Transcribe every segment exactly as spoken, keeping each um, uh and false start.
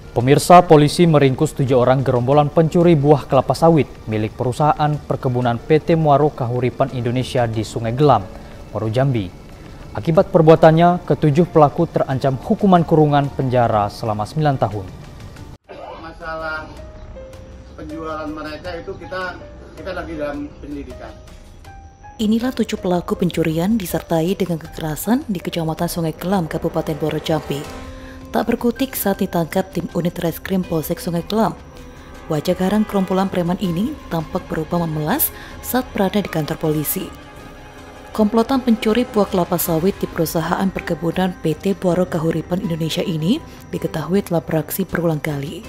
Pemirsa, polisi meringkus tujuh orang gerombolan pencuri buah kelapa sawit milik perusahaan perkebunan P T Muaro Kahuripan Indonesia di Sungai Gelam, Muaro Jambi. Akibat perbuatannya, ketujuh pelaku terancam hukuman kurungan penjara selama sembilan tahun. Masalah penjualan mereka itu kita kita lagi dalam penyelidikan. Inilah tujuh pelaku pencurian disertai dengan kekerasan di Kecamatan Sungai Gelam, Kabupaten Muaro Jambi. Tak berkutik saat ditangkap tim unit reskrim Polsek Sungai Gelam. Wajah garang kerombolan preman ini tampak berubah memelas saat berada di kantor polisi. Komplotan pencuri buah kelapa sawit di perusahaan perkebunan P T Muaro Kahuripan Indonesia ini diketahui telah beraksi berulang kali.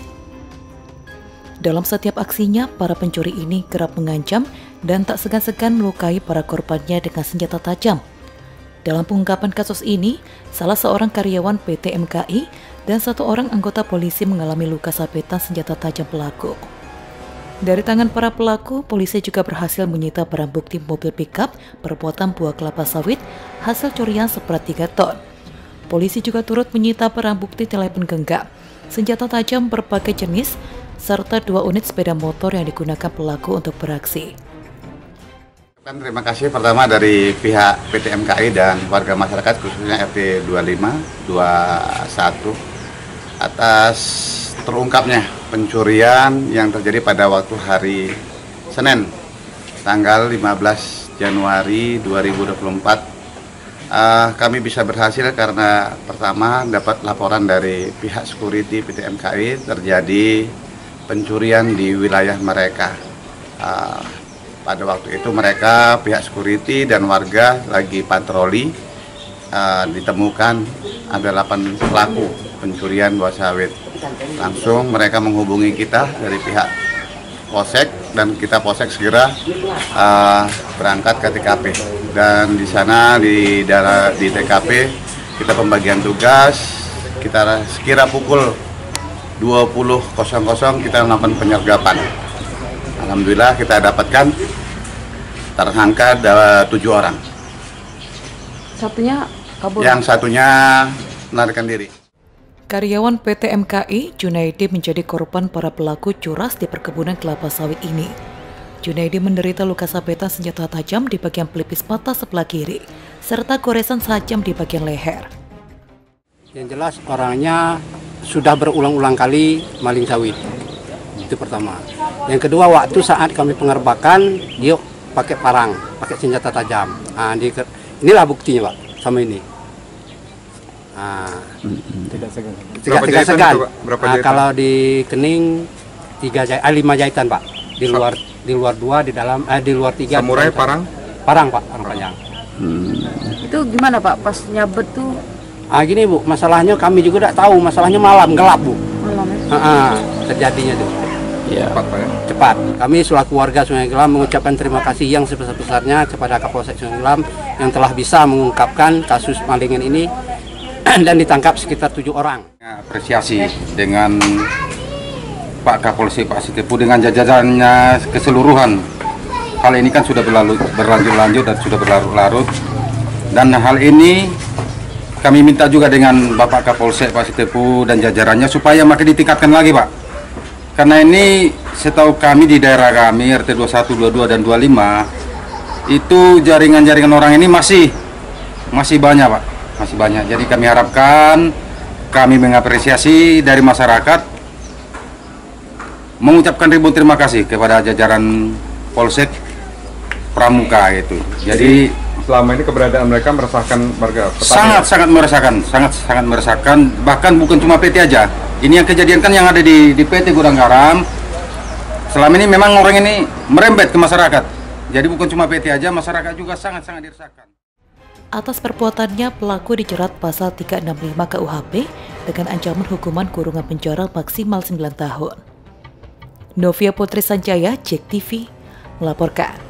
Dalam setiap aksinya, para pencuri ini kerap mengancam dan tak segan-segan melukai para korbannya dengan senjata tajam. Dalam pengungkapan kasus ini, salah seorang karyawan P T M K I dan satu orang anggota polisi mengalami luka sabetan senjata tajam pelaku. Dari tangan para pelaku, polisi juga berhasil menyita barang bukti mobil pickup bermuatan buah kelapa sawit hasil curian seberat tiga ton. Polisi juga turut menyita barang bukti telepon genggam, senjata tajam berbagai jenis, serta dua unit sepeda motor yang digunakan pelaku untuk beraksi. Terima kasih pertama dari pihak P T M K I dan warga masyarakat khususnya R T dua puluh lima, dua puluh satu atas terungkapnya pencurian yang terjadi pada waktu hari Senin tanggal lima belas Januari dua ribu dua puluh empat. Uh, kami bisa berhasil karena pertama dapat laporan dari pihak security P T M K I terjadi pencurian di wilayah mereka. Uh, Pada waktu itu mereka, pihak security dan warga lagi patroli, uh, ditemukan ada delapan pelaku pencurian buah sawit. Langsung mereka menghubungi kita dari pihak Polsek dan kita Polsek segera uh, berangkat ke T K P. Dan di sana di daerah di T K P kita pembagian tugas, kita sekira pukul dua puluh kita melakukan penyergapan. Alhamdulillah kita dapatkan tersangka ada tujuh orang. Satunya kabur. Yang satunya melarikan diri. Karyawan P T M K I, Junaidi menjadi korban para pelaku curas di perkebunan kelapa sawit ini. Junaidi menderita luka sabetan senjata tajam di bagian pelipis mata sebelah kiri, serta goresan tajam di bagian leher. Yang jelas orangnya sudah berulang-ulang kali maling sawit. Itu pertama. Yang kedua, waktu saat kami pengerbakan, dia pakai parang, pakai senjata tajam. Nah, di, inilah buktinya, Pak, sama ini. Nah, tidak segan. Tidak, tidak segan. Itu, Berapa nah, kalau di kening tiga jahit, eh, lima jahitan, Pak. Di luar di luar dua, di dalam eh di luar tiga. Samurai parang? Parang, Pak, parang panjang. Hmm. Itu gimana, Pak? Pas nyabet tuh? Ah, gini, Bu. Masalahnya kami juga tidak tahu. Masalahnya malam, gelap, Bu. Malam ya? Ah, ah, terjadinya tuh. Ya. Cepat, Pak, ya? Cepat. Kami selaku warga Sungai Gelam mengucapkan terima kasih yang sebesar-besarnya kepada Kapolsek Sungai Gelam yang telah bisa mengungkapkan kasus malingan ini dan ditangkap sekitar tujuh orang. Apresiasi dengan Pak Kapolsek Pak Sitepu dengan jajarannya keseluruhan. Hal ini kan sudah berlanjut-lanjut dan sudah berlarut-larut. Dan hal ini kami minta juga dengan Bapak Kapolsek Pak Sitepu dan jajarannya supaya makin ditingkatkan lagi, Pak. Karena ini setahu kami di daerah kami R T dua puluh satu, dua puluh dua dan dua puluh lima itu jaringan-jaringan orang ini masih masih banyak, Pak. Masih banyak. Jadi kami harapkan, kami mengapresiasi dari masyarakat, mengucapkan ribuan terima kasih kepada jajaran Polsek Pramuka itu. Jadi selama ini keberadaan mereka meresahkan warga petani. Sangat sangat meresahkan, sangat sangat meresahkan. Bahkan bukan cuma P T aja. Ini yang kejadian kan yang ada di, di P T Gudang Garam. Selama ini memang orang ini merembet ke masyarakat. Jadi bukan cuma P T aja, masyarakat juga sangat-sangat diresahkan. Atas perbuatannya, pelaku dijerat pasal tiga enam lima K U H P dengan ancaman hukuman kurungan penjara maksimal sembilan tahun. Novia Putri Sanjaya, J E K T V, melaporkan.